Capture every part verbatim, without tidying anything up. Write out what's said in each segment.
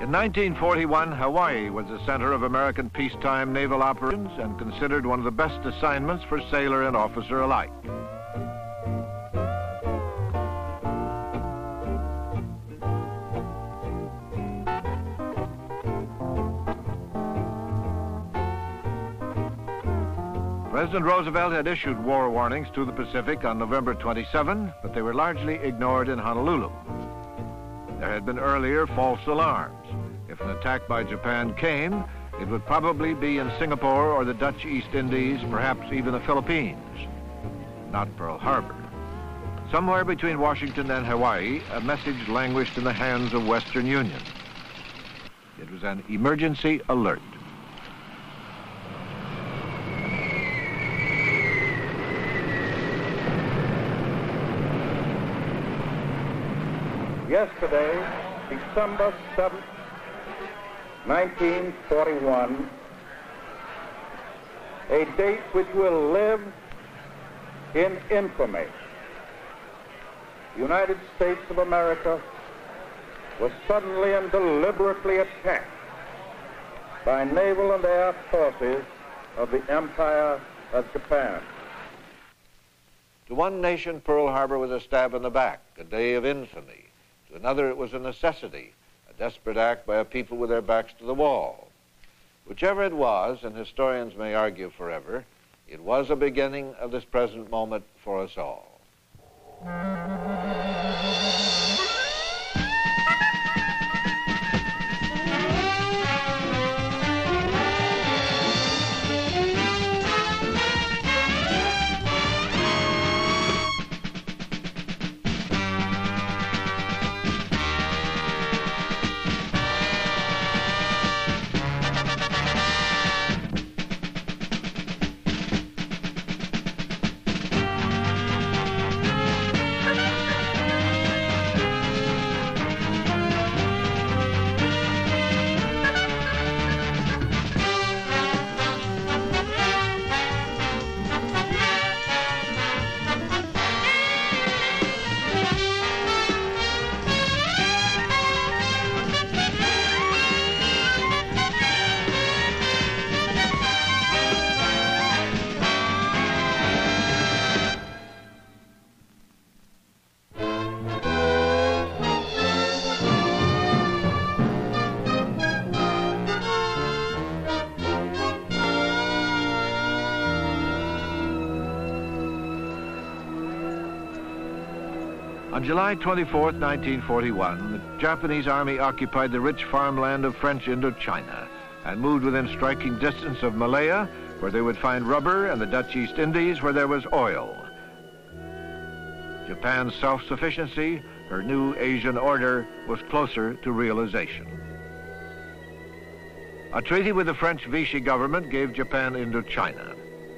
In nineteen forty-one, Hawaii was the center of American peacetime naval operations and considered one of the best assignments for sailor and officer alike. President Roosevelt had issued war warnings to the Pacific on November twenty-seventh, but they were largely ignored in Honolulu. There had been earlier false alarms. If an attack by Japan came, it would probably be in Singapore or the Dutch East Indies, perhaps even the Philippines, not Pearl Harbor. Somewhere between Washington and Hawaii, a message languished in the hands of Western Union. It was an emergency alert. Yesterday, December seventh, nineteen forty-one, a date which will live in infamy. The United States of America was suddenly and deliberately attacked by naval and air forces of the Empire of Japan. To one nation, Pearl Harbor was a stab in the back, a day of infamy. To another, it was a necessity, a desperate act by a people with their backs to the wall. Whichever it was, and historians may argue forever, it was a beginning of this present moment for us all. On July twenty-fourth, nineteen forty-one, the Japanese army occupied the rich farmland of French Indochina and moved within striking distance of Malaya, where they would find rubber, and the Dutch East Indies, where there was oil. Japan's self-sufficiency, her new Asian order, was closer to realization. A treaty with the French Vichy government gave Japan Indochina.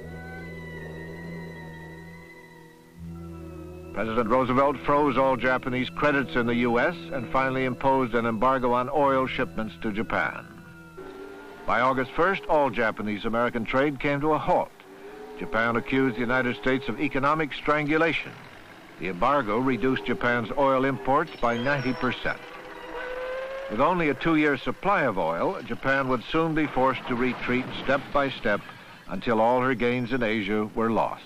President Roosevelt froze all Japanese credits in the U S and finally imposed an embargo on oil shipments to Japan. By August first, all Japanese-American trade came to a halt. Japan accused the United States of economic strangulation. The embargo reduced Japan's oil imports by ninety percent. With only a two-year supply of oil, Japan would soon be forced to retreat step by step until all her gains in Asia were lost.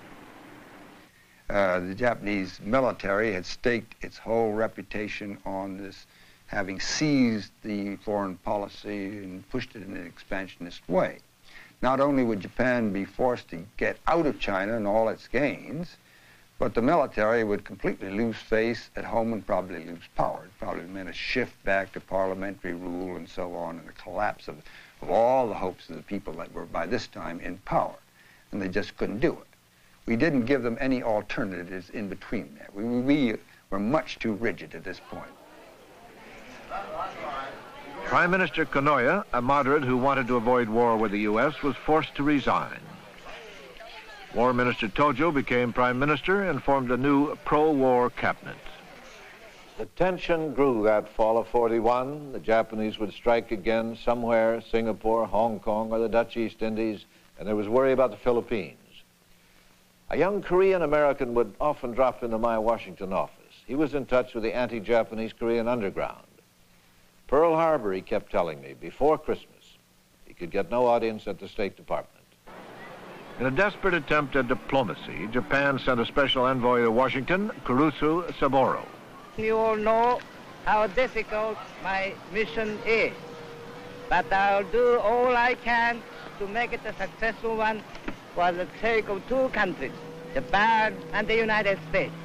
Uh, the Japanese military had staked its whole reputation on this, having seized the foreign policy and pushed it in an expansionist way. Not only would Japan be forced to get out of China and all its gains, but the military would completely lose face at home and probably lose power. It probably meant a shift back to parliamentary rule and so on, and a collapse of, of all the hopes of the people that were by this time in power, and they just couldn't do it. We didn't give them any alternatives in between there. We, we were much too rigid at this point. Prime Minister Konoye, a moderate who wanted to avoid war with the U S, was forced to resign. War Minister Tojo became Prime Minister and formed a new pro-war cabinet. The tension grew that fall of forty-one. The Japanese would strike again somewhere, Singapore, Hong Kong, or the Dutch East Indies, and there was worry about the Philippines. A young Korean-American would often drop into my Washington office. He was in touch with the anti-Japanese Korean underground. Pearl Harbor, he kept telling me, before Christmas. He could get no audience at the State Department. In a desperate attempt at diplomacy, Japan sent a special envoy to Washington, Kurusu Saburo. You all know how difficult my mission is, but I'll do all I can to make it a successful one for the sake of two countries, Japan and the United States.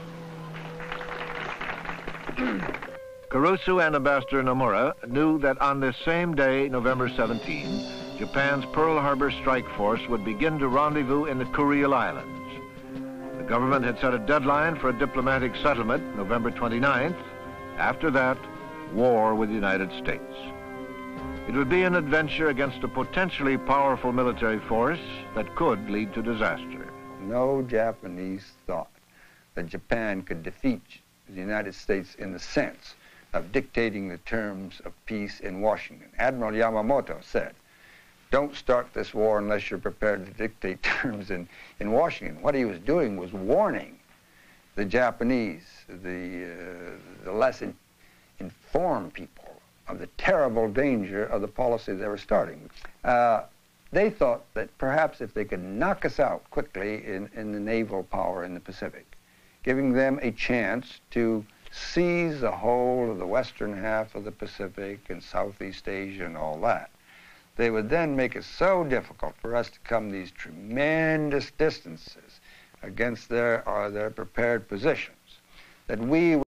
Kurusu and Ambassador Nomura knew that on this same day, November seventeenth, Japan's Pearl Harbor strike force would begin to rendezvous in the Kuril Islands. The government had set a deadline for a diplomatic settlement, November twenty-ninth. After that, war with the United States. It would be an adventure against a potentially powerful military force that could lead to disaster. No Japanese thought that Japan could defeat the United States in the sense of dictating the terms of peace in Washington. Admiral Yamamoto said, "Don't start this war unless you're prepared to dictate terms in, in Washington." What he was doing was warning the Japanese, the, uh, the less in, informed people, of the terrible danger of the policy they were starting. Uh, they thought that perhaps if they could knock us out quickly in, in the naval power in the Pacific, giving them a chance to seize the whole of the western half of the Pacific and Southeast Asia and all that, they would then make it so difficult for us to come these tremendous distances against their, uh, their prepared positions that we